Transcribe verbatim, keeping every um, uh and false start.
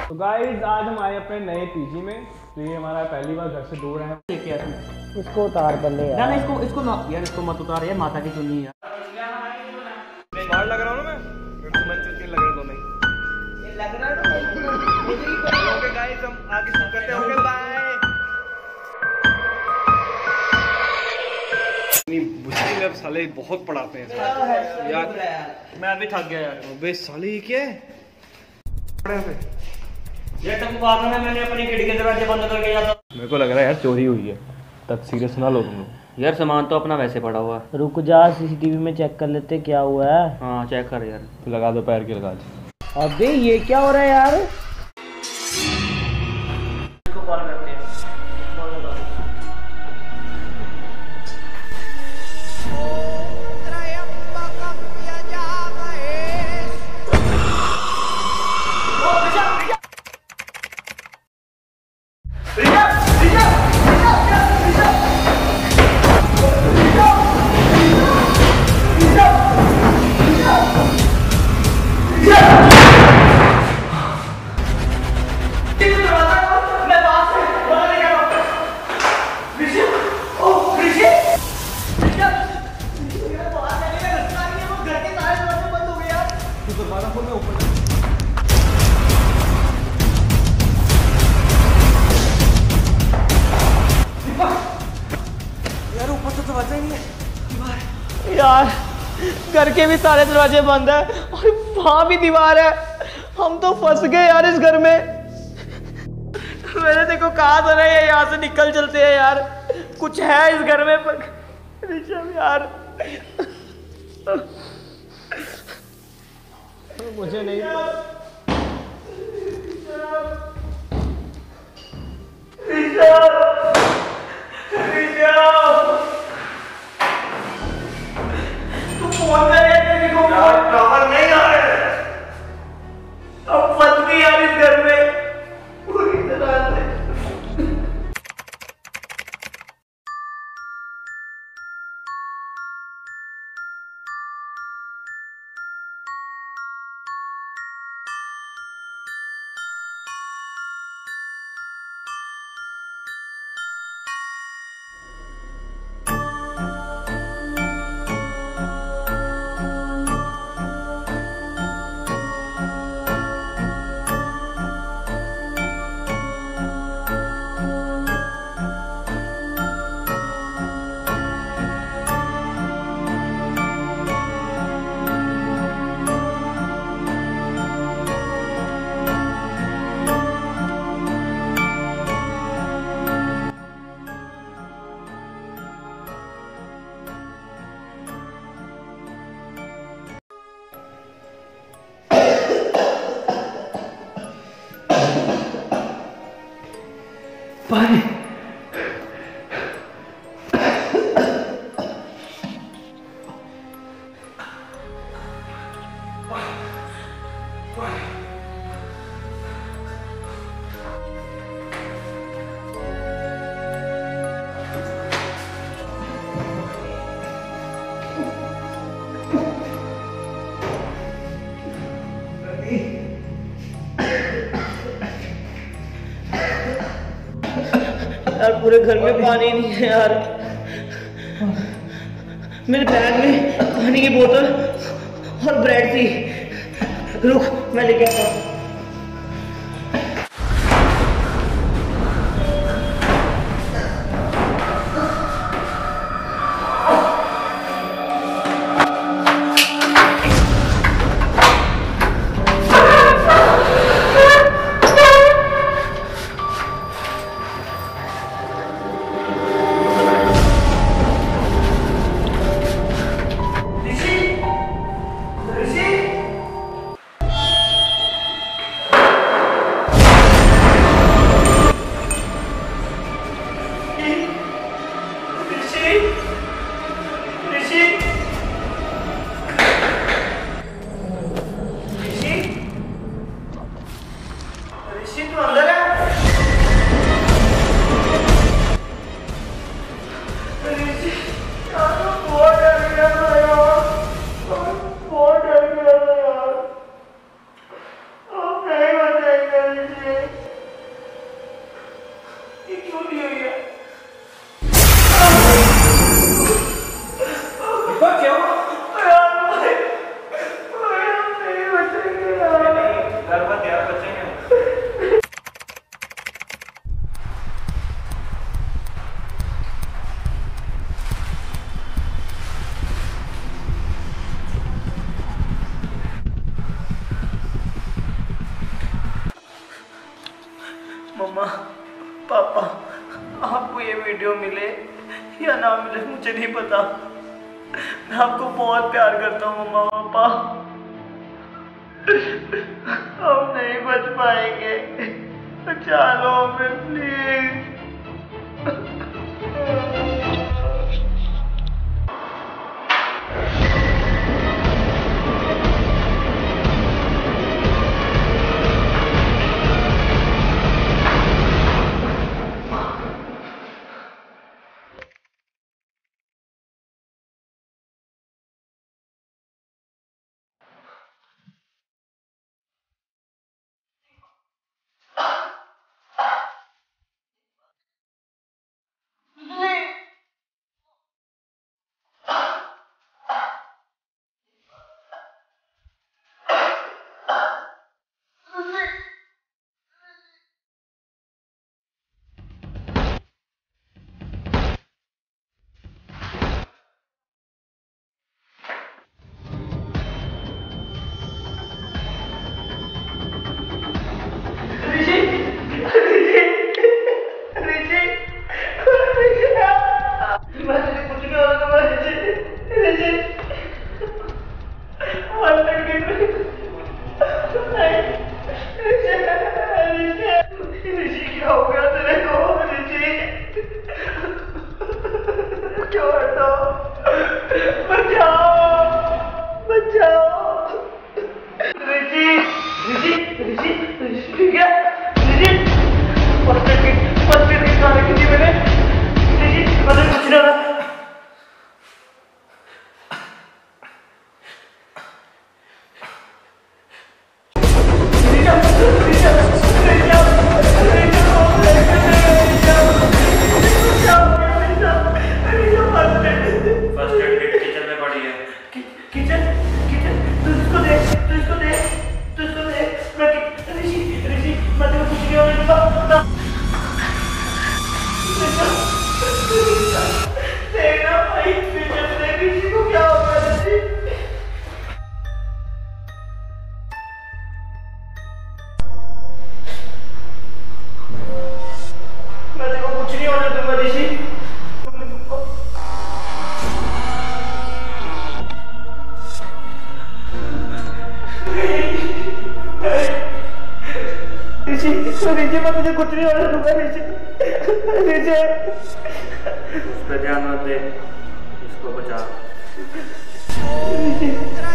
तो गाइस आज हम आए अपने नए पीजी में। तो ये हमारा पहली बार घर से दूर है। लेके आ तू इसको उतार पहले यार। ना ना इसको इसको ना यार इसको मत उतार यार, माता की चुन्नी यार। बाहर लग रहा हूँ ना मैं, तो मन चुटकी लग रहा दोनों ही। ये लग रहा है। ओके गाइस हम आगे शुरू करते हैं। Okay bye. नहीं मुश्किल है साले, बहुत पढ़ाते हैं यार। मैं भी थक गया यार। अबे साले ये क्या है? ये तक बात है ना, मैंने अपनी खिड़की के दरवाजे बंद करके जाता। मेरे को लग रहा है यार चोरी हुई है। तब सीरियस ना लो तुम लोग। यार सामान तो अपना वैसे पड़ा हुआ है। रुक जा, सीसीटीवी में चेक कर लेते क्या हुआ है। हाँ चेक कर यार। लगा दो पैर की लगा दो। अबे ये क्या हो रहा है यार? इसको कॉल करते हैं। यार घर के भी सारे दरवाजे बंद है और वहां भी दीवार है। हम तो फंस गए यार इस घर में। मैंने देखो कहा था ना ये यहाँ से निकल चलते हैं यार। कुछ है इस घर में पर ऋषभ यार मुझे नहीं कवर नहीं आ रहे। अब फंस गई यार इस घर में पूरी तरह से। पानी यार पूरे घर में पानी नहीं है यार। मेरे बैग में पानी की बोतल और ब्रेड थी। रुक मैं लेके आता हूँ। मम्मा पापा आपको ये वीडियो मिले या ना मिले मुझे नहीं पता, मैं आपको बहुत प्यार करता हूँ मम्मा पापा। हम नहीं बच पाएंगे, बचा लो हमें प्लीज। मैं तुझे कुछ नहीं होने दूंगा ऋषि। ऋषि उस पर ध्यान मत दे, इसको बचा। ऋषि